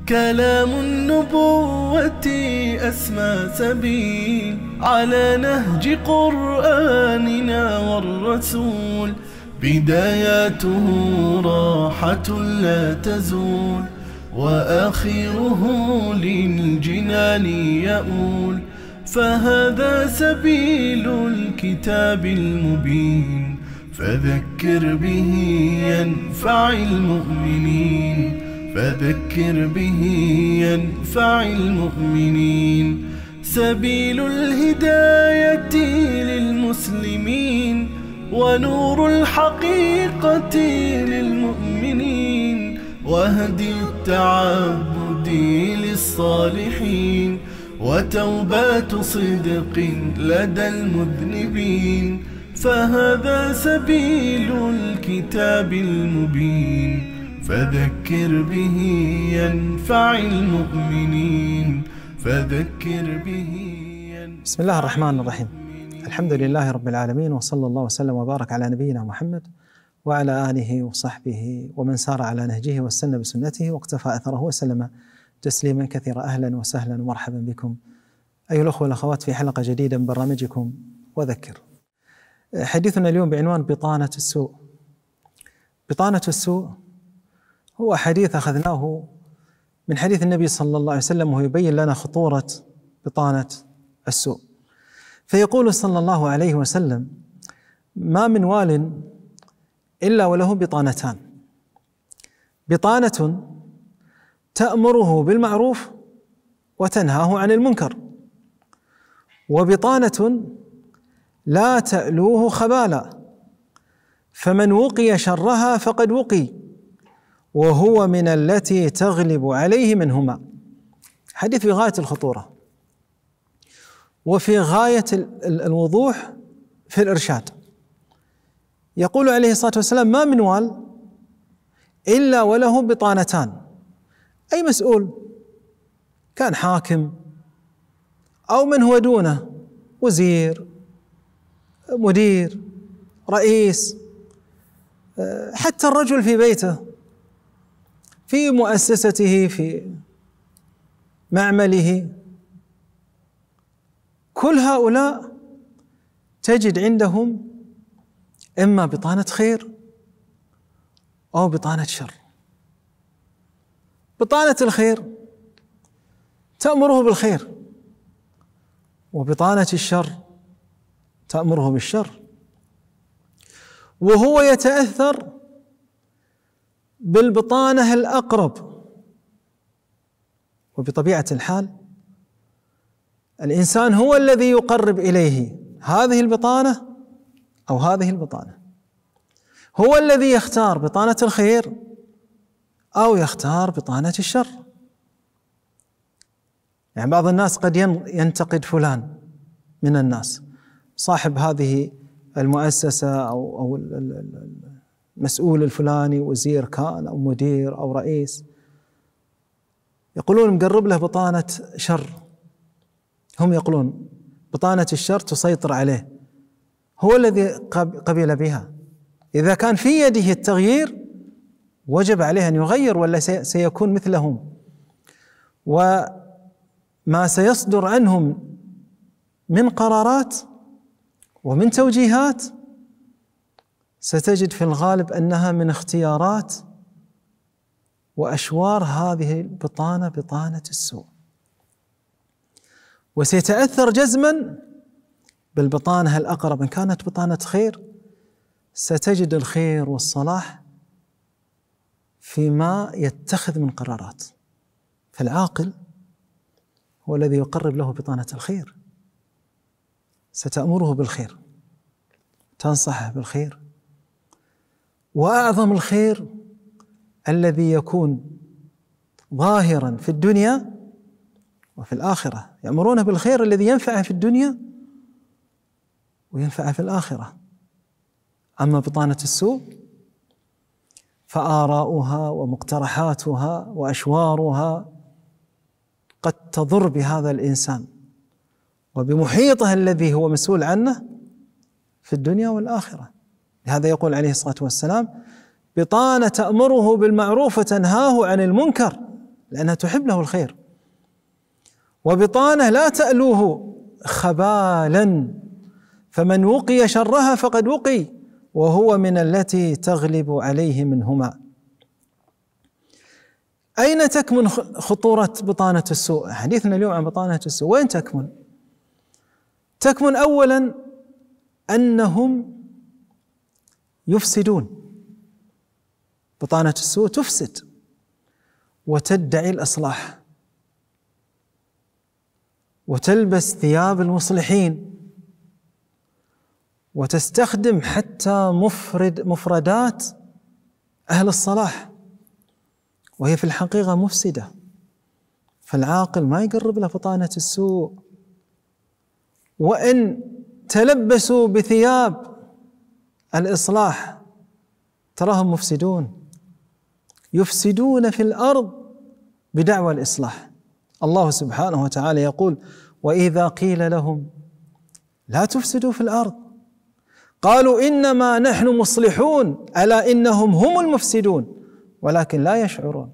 كلام النبوة أسمى سبيل على نهج قرآننا والرسول، بداياته راحة لا تزول، وآخره للجنان يؤول. فهذا سبيل الكتاب المبين، فذكر به ينفع المؤمنين، فذكر به ينفع المؤمنين. سبيل الهداية للمسلمين، ونور الحقيقة للمؤمنين، وهدي التعبد للصالحين، وتوبات صدق لدى المذنبين. فهذا سبيل الكتاب المبين، فذكر به ينفع المؤمنين، فذكر به ينفع. بسم الله الرحمن الرحيم. الحمد لله رب العالمين، وصلى الله وسلم وبارك على نبينا محمد وعلى آله وصحبه ومن سار على نهجه واستنى بسنته واقتفى أثره وسلم تسليما كثيرا. أهلا وسهلا ومرحبا بكم أيها الأخوة والأخوات في حلقة جديدة من برنامجكم وذكر. حديثنا اليوم بعنوان بطانة السوء. بطانة السوء هو حديث أخذناه من حديث النبي صلى الله عليه وسلم، وهو يبين لنا خطورة بطانة السوء. فيقول صلى الله عليه وسلم: ما من وال إلا وله بطانتان، بطانة تأمره بالمعروف وتنهاه عن المنكر، وبطانة لا تألوه خبالا، فمن وقي شرها فقد وقي، وهو من التي تغلب عليه منهما. حديث في غاية الخطورة وفي غاية الوضوح في الإرشاد. يقول عليه الصلاة والسلام: ما من وال إلا وله بطانتان. أي مسؤول، كان حاكم أو من هو دونه، وزير، مدير، رئيس، حتى الرجل في بيته، في مؤسسته، في معمله، كل هؤلاء تجد عندهم إما بطانة خير أو بطانة شر. بطانة الخير تأمره بالخير، وبطانة الشر تأمره بالشر، وهو يتأثر بالبطانة الأقرب. وبطبيعة الحال الإنسان هو الذي يقرب إليه هذه البطانة أو هذه البطانة، هو الذي يختار بطانة الخير أو يختار بطانة الشر. يعني بعض الناس قد ينتقد فلان من الناس، صاحب هذه المؤسسة أو المسؤول الفلاني، وزير كان أو مدير أو رئيس، يقولون مقرب له بطانة شر. هم يقولون بطانة الشر تسيطر عليه، هو الذي قبل بها. إذا كان في يده التغيير وجب عليه أن يغير، ولا سيكون مثلهم، وما سيصدر عنهم من قرارات ومن توجيهات ستجد في الغالب أنها من اختيارات وأشوار هذه البطانة، بطانة السوء، وسيتأثر جزما بالبطانة الأقرب. إن كانت بطانة خير ستجد الخير والصلاح فيما يتخذ من قرارات. فالعاقل هو الذي يقرب له بطانة الخير، ستأمره بالخير، تنصحه بالخير. وأعظم الخير الذي يكون ظاهرا في الدنيا وفي الآخرة، يأمرونه بالخير الذي ينفعه في الدنيا وينفعه في الآخرة. أما بطانة السوء فآراؤها ومقترحاتها وأشوارها قد تضر بهذا الإنسان وبمحيطه الذي هو مسؤول عنه في الدنيا والآخرة. لهذا يقول عليه الصلاة والسلام: بطانة تأمره بالمعروف وتنهاه عن المنكر، لأنها تحب له الخير. وبطانة لا تألوه خبالا، فمن وقي شرها فقد وقي، وهو من التي تغلب عليه منهما. أين تكمن خطورة بطانة السوء؟ حديثنا اليوم عن بطانة السوء. وين تكمن؟ تكمن أولا أنهم يفسدون. بطانة السوء تفسد وتدعي الإصلاح وتلبس ثياب المصلحين وتستخدم حتى مفردات أهل الصلاح، وهي في الحقيقة مفسدة. فالعاقل ما يقرب له بطانة السوء. وإن تلبسوا بثياب الإصلاح تراهم مفسدون، يفسدون في الأرض بدعوى الإصلاح. الله سبحانه وتعالى يقول: وإذا قيل لهم لا تفسدوا في الأرض قالوا إنما نحن مصلحون ألا إنهم هم المفسدون ولكن لا يشعرون.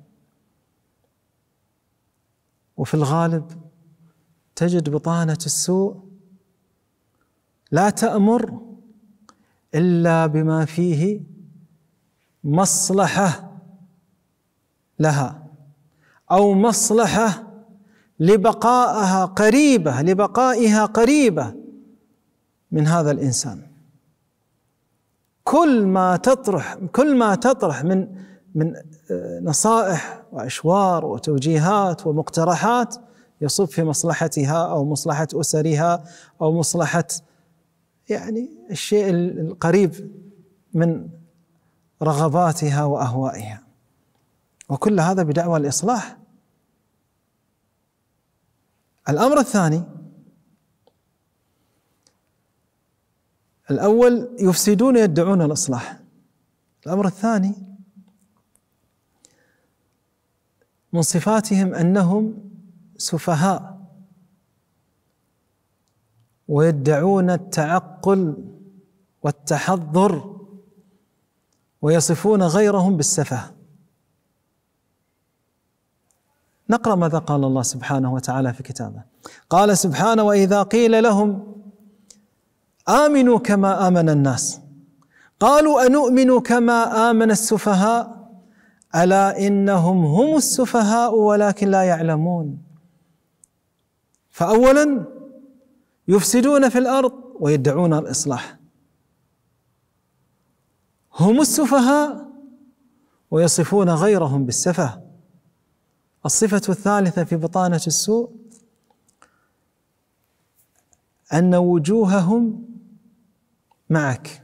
وفي الغالب تجد بطانة السوء لا تأمر إلا بما فيه مصلحة لها أو مصلحة لبقائها قريبة من هذا الإنسان. كل ما تطرح من نصائح وأشوار وتوجيهات ومقترحات يصب في مصلحتها أو مصلحة أسرها أو مصلحة يعني الشيء القريب من رغباتها وأهوائها، وكل هذا بدعوى الإصلاح. الأمر الثاني، الأول يفسدون يدعون الإصلاح. الأمر الثاني من صفاتهم أنهم سفهاء ويدعون التعقل والتحضر ويصفون غيرهم بالسفه. نقرأ ماذا قال الله سبحانه وتعالى في كتابه. قال سبحانه: وإذا قيل لهم آمنوا كما آمن الناس قالوا أنؤمن كما آمن السفهاء ألا إنهم هم السفهاء ولكن لا يعلمون. فأولا يفسدون في الأرض ويدعون الإصلاح، هم السفهاء ويصفون غيرهم بالسفه. الصفة الثالثة في بطانة السوء أن وجوههم معك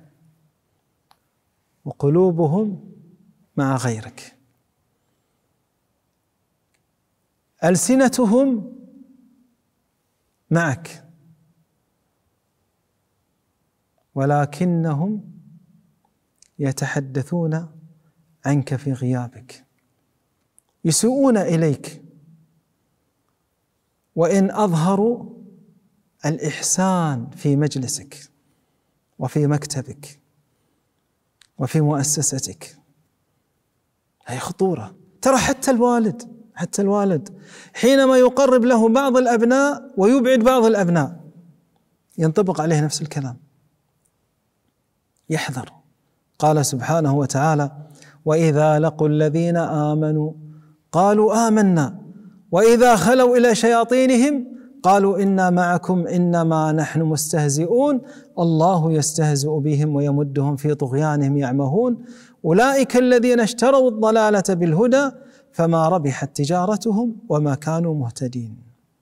وقلوبهم مع غيرك. ألسنتهم معك ولكنهم يتحدثون عنك في غيابك، يسوءون إليك، وإن أظهروا الإحسان في مجلسك وفي مكتبك وفي مؤسستك. هي خطورة. ترى حتى الوالد حينما يقرب له بعض الأبناء ويبعد بعض الأبناء ينطبق عليه نفس الكلام. يحذر. قال سبحانه وتعالى: وإذا لقوا الذين آمنوا قالوا آمنا وإذا خلوا إلى شياطينهم قالوا إنا معكم إنما نحن مستهزئون الله يستهزئ بهم ويمدهم في طغيانهم يعمهون أولئك الذين اشتروا الضلالة بالهدى فما ربحت تجارتهم وما كانوا مهتدين.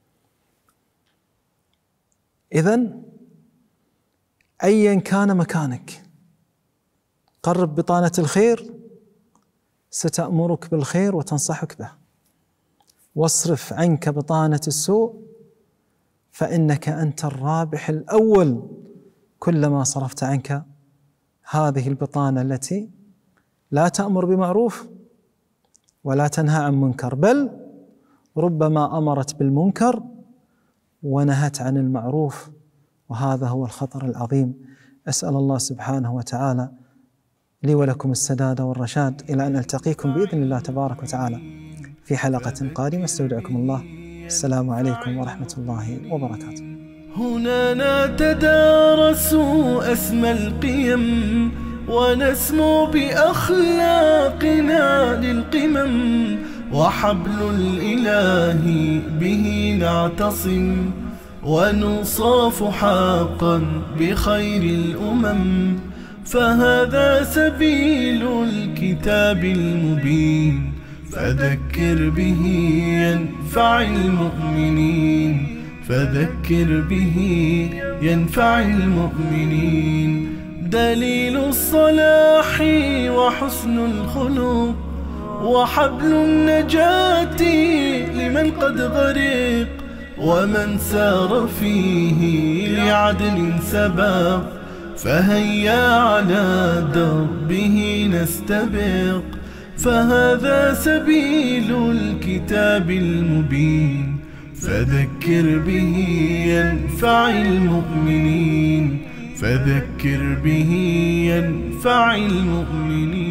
إذن أيا كان مكانك قرب بطانة الخير ستأمرك بالخير وتنصحك به، واصرف عنك بطانة السوء فإنك أنت الرابح الأول كلما صرفت عنك هذه البطانة التي لا تأمر بمعروف ولا تنهى عن منكر، بل ربما أمرت بالمنكر ونهت عن المعروف، وهذا هو الخطر العظيم. أسأل الله سبحانه وتعالى لي ولكم السداد والرشاد إلى أن ألتقيكم بإذن الله تبارك وتعالى في حلقة قادمة. استودعكم الله، السلام عليكم ورحمة الله وبركاته. هنا نتدارس أسمى القيم ونسمو بأخلاقنا للقمم، وحبل الإله به نعتصم، ونصاف حقا بخير الأمم. فهذا سبيل الكتاب المبين، فذكر به ينفع المؤمنين، فذكر به ينفع المؤمنين. دليل الصلاح وحسن الخلق، وحبل النجاة لمن قد غرق، ومن سار فيه لعدل سبق. فهيا على دربه نستبق، فهذا سبيل الكتاب المبين، فذكر به ينفع المؤمنين، فذكر به ينفع المؤمنين.